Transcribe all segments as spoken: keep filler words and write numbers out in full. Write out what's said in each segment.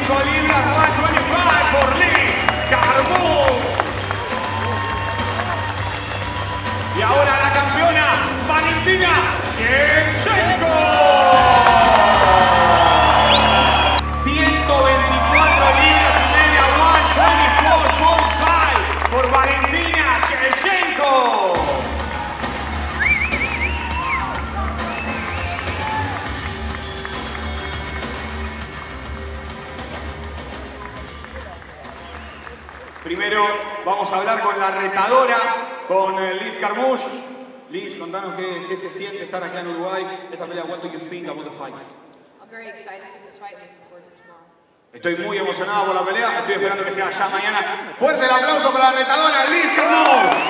cinco libras, ciento veinticinco por Liz Carmouche. Y ahora la campeona, Valentina Shevchenko. ciento veinticuatro libras y media, ciento veinticuatro punto cinco por Valentina Shevchenko. Primero vamos a hablar con la retadora, con Liz Carmouche. Liz, contanos qué, qué se siente estar acá en Uruguay. Esta pelea, what do you think about the fight? I'm very excited for this fight, looking forward to tomorrow. Estoy muy emocionado por la pelea, estoy esperando que sea ya mañana. Fuerte el aplauso para la retadora, Liz Carmouche.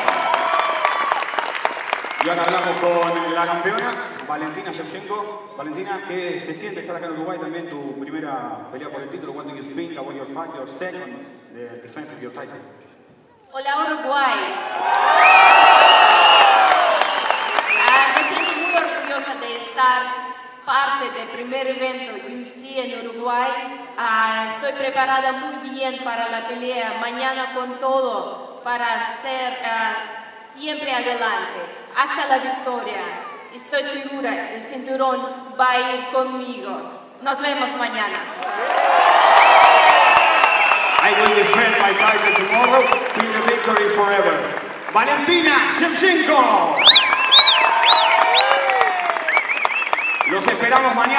Y ahora hablamos con la campeona, Valentina Shevchenko. Valentina, ¿qué se siente estar acá en Uruguay? También tu primera pelea por el título. What do you think about your fight, your second, the defense of your title? Hola Uruguay. Ah, me siento muy orgullosa de estar parte del primer evento U F C en Uruguay. Ah, estoy preparada muy bien para la pelea, mañana con todo, para ser ah, siempre adelante, hasta la victoria. Estoy segura, el cinturón va a ir conmigo. Nos vemos mañana. I will defend my title tomorrow, till the victory forever. Valentina Shevchenko. Los esperamos mañana.